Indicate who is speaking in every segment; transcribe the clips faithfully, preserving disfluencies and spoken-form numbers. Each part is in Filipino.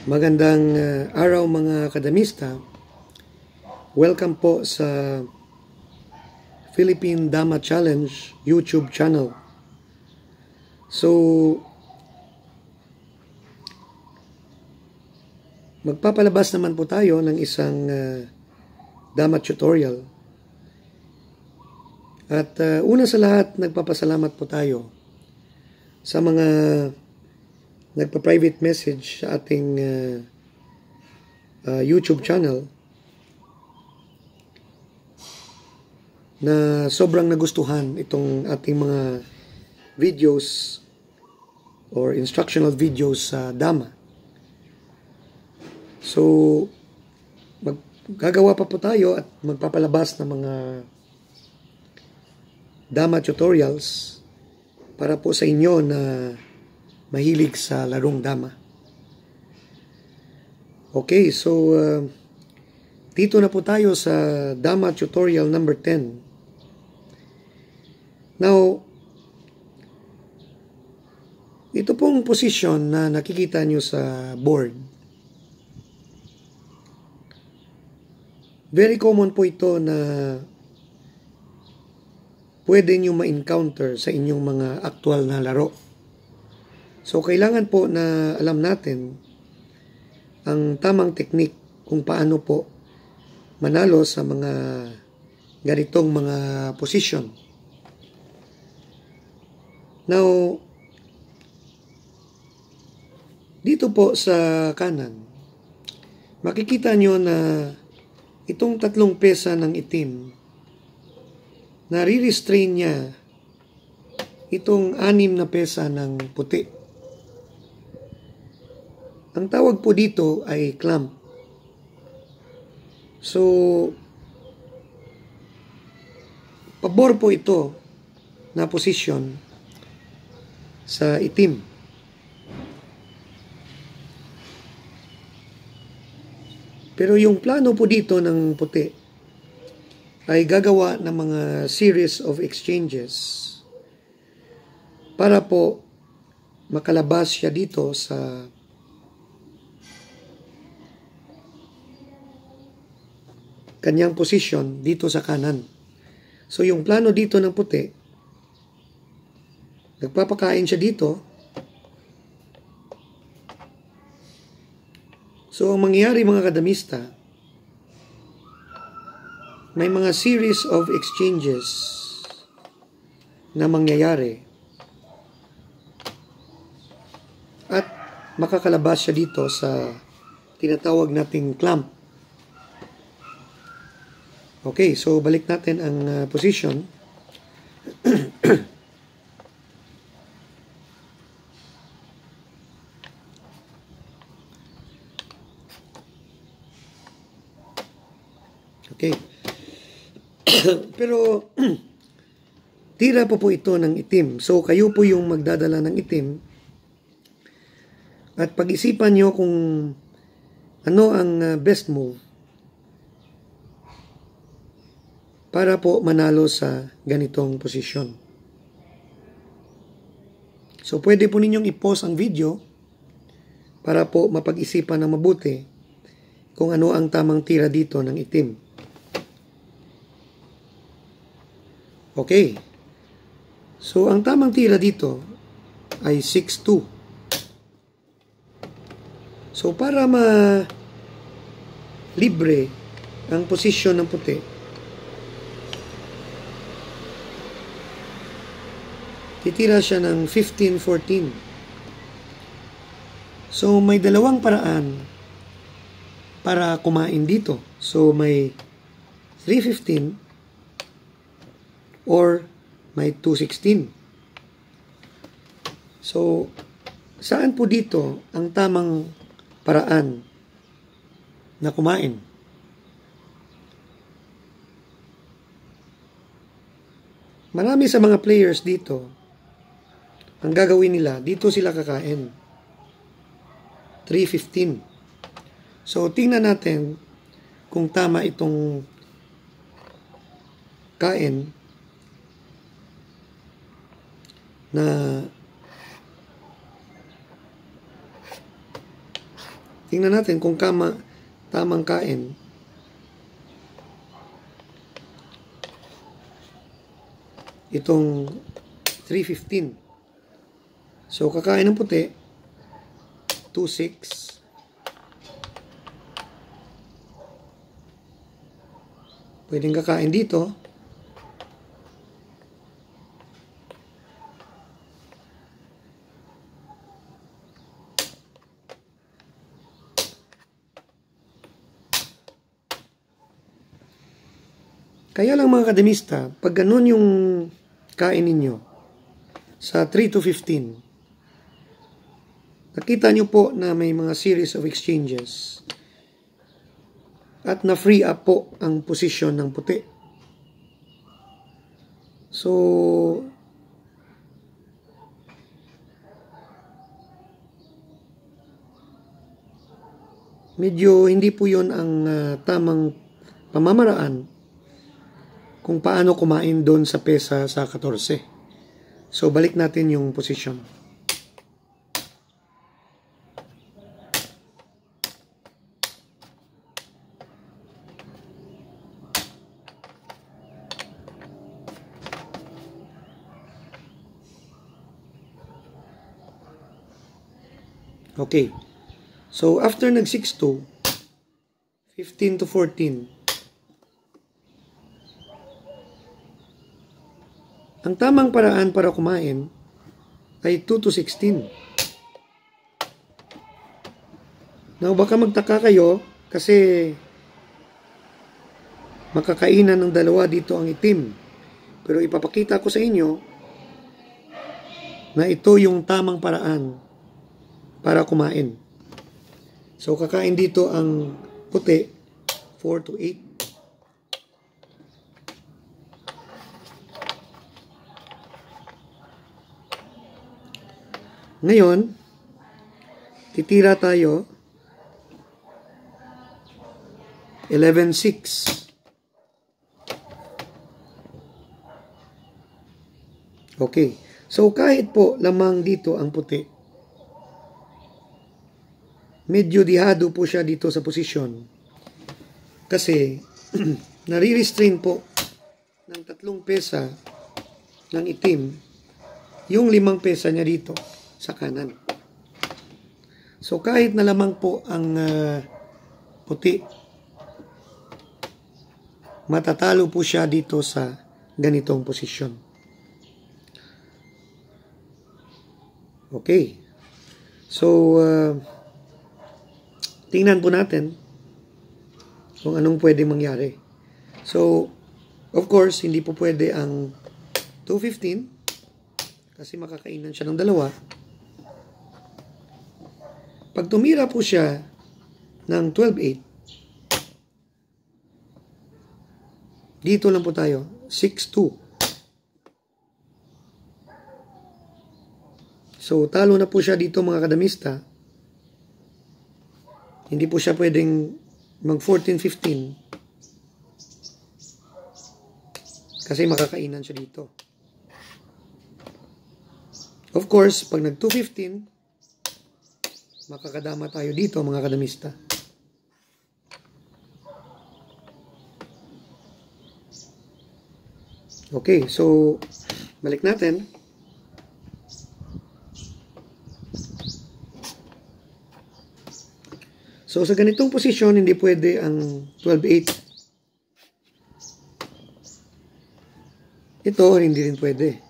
Speaker 1: Magandang uh, araw mga kadamista. Welcome po sa Philippine Dama Challenge YouTube channel. So, magpapalabas naman po tayo ng isang uh, Dama tutorial. At uh, una sa lahat, nagpapasalamat po tayo sa mga nagpa-private message sa ating uh, uh, YouTube channel na sobrang nagustuhan itong ating mga videos or instructional videos sa Dama. So, gagawa pa po tayo at magpapalabas ng mga Dama tutorials para po sa inyo na mahilig sa larong Dama. Okay, so uh, dito na po tayo sa Dama tutorial number ten. Now, ito pong position na nakikita nyo sa board. Very common po ito na pwede nyo ma-encounter sa inyong mga actual na laro. So, kailangan po na alam natin ang tamang teknik kung paano po manalo sa mga ganitong mga position. Now, dito po sa kanan, makikita nyo na itong tatlong pesa ng itim, nare-restrain niya itong anim na pesa ng puti. Ang tawag po dito ay clamp. So, pabor po ito na position sa itim. Pero yung plano po dito ng puti ay gagawa ng mga series of exchanges para po makalabas siya dito sa kanyang position dito sa kanan. So, yung plano dito ng puti, nagpapakain siya dito. So, ang mangyayari mga kadamista, may mga series of exchanges na mangyayari at makakalabas siya dito sa tinatawag nating clamp. Okay, so balik natin ang uh, position. Okay. Pero tira po po ito ng itim. So kayo po yung magdadala ng itim at pag-isipan nyo kung ano ang uh, best move para po manalo sa ganitong posisyon. So, pwede po ninyong i-pause ang video para po mapag-isipan ng mabuti kung ano ang tamang tira dito ng itim. Okay. So, ang tamang tira dito ay six two. So, para ma-libre ang posisyon ng puti, titira siya ng fifteen fourteen. So, may dalawang paraan para kumain dito. So, may three fifteen or may two sixteen. So, saan po dito ang tamang paraan na kumain? Marami sa mga players dito, ang gagawin nila, dito sila kakain. three fifteen. So, tingnan natin kung tama itong kain na tingnan natin kung kama, tamang kain. Itong three fifteen. So, kakain ng puti, two six. Pwedeng kakain dito. Kaya lang mga kademista, pag ganun yung kain ninyo sa three to fifteen, nakita nyo po na may mga series of exchanges at na-free up po ang posisyon ng puti. So, medyo hindi po yun ang uh, tamang pamamaraan kung paano kumain doon sa pesa sa fourteen. So, balik natin yung posisyon. Okay. So, after nag six two, fifteen to fourteen, ang tamang paraan para kumain ay two to sixteen. Now, baka magtaka kayo kasi makakainan ng dalawa dito ang itim. Pero ipapakita ko sa inyo na ito yung tamang paraan para kumain. So, kakain dito ang puti, four to eight. Ngayon, titira tayo eleven six. Okay. So, kahit po lamang dito ang puti, medyo dihado po siya dito sa posisyon. Kasi, nare-restrain po ng tatlong pesa ng itim yung limang pesa niya dito sa kanan. So, kahit na lamang po ang uh, puti, matatalo po siya dito sa ganitong posisyon. Okay. So, uh, tingnan po natin kung anong pwede mangyari. So, of course, hindi po pwede ang two fifteen kasi makakainan siya ng dalawa. Pag tumira po siya ng twelve eight, dito lang po tayo, six two. So, talo na po siya dito mga kadamista. Hindi po siya pwedeng mag fourteen fifteen kasi makakainan siya dito. Of course, pag nag two fifteen, makakadama tayo dito mga kadamista. Okay, so balik natin. So sa ganitong posisyon, hindi pwede ang twelve eight. Ito, hindi rin pwede.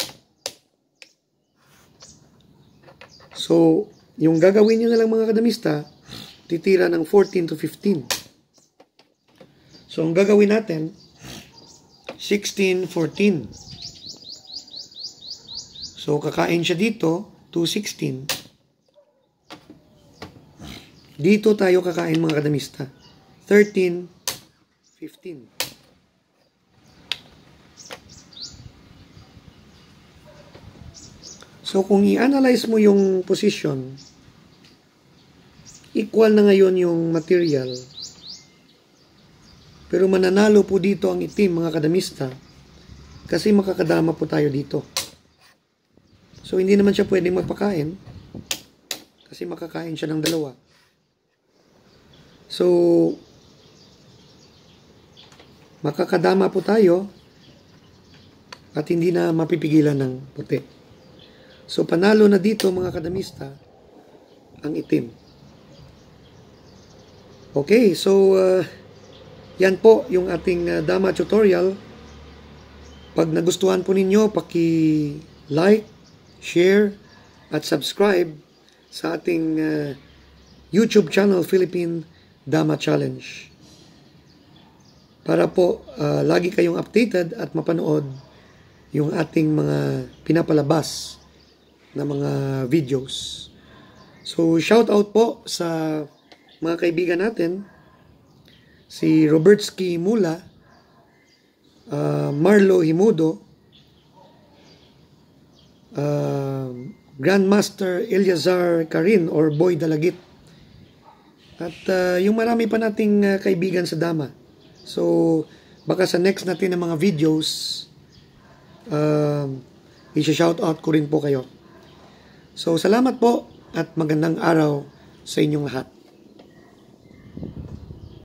Speaker 1: So, yung gagawin nyo na lang mga kadamista, titira ng fourteen to fifteen. So, ang gagawin natin, sixteen fourteen. So, kakain siya dito, two sixteen. Dito tayo kakain mga kadamista, thirteen fifteen. So, kung i-analyze mo yung position, equal na ngayon yung material. Pero mananalo po dito ang itim, mga kadamista, kasi makakadama po tayo dito. So, hindi naman siya pwedeng magpakain, kasi makakain siya ng dalawa. So, makakadama po tayo at hindi na mapipigilan ng puti. So, panalo na dito mga kadamista ang itim. Okay, so uh, yan po yung ating uh, dama tutorial. Pag nagustuhan po ninyo, paki-like, share, at subscribe sa ating uh, YouTube channel, Philippine Dama Challenge. Para po uh, lagi kayong updated at mapanood yung ating mga pinapalabas na mga videos. So, shout out po sa mga kaibigan natin, si Robertsky Mula, uh, Marlo Himudo, uh, Grandmaster Eliazar Karin or Boy Dalagit, at uh, yung marami pa nating uh, kaibigan sa Dama. So, baka sa next natin ng mga videos, uh, i-shout out ko rin po kayo. So, salamat po at magandang araw sa inyong lahat.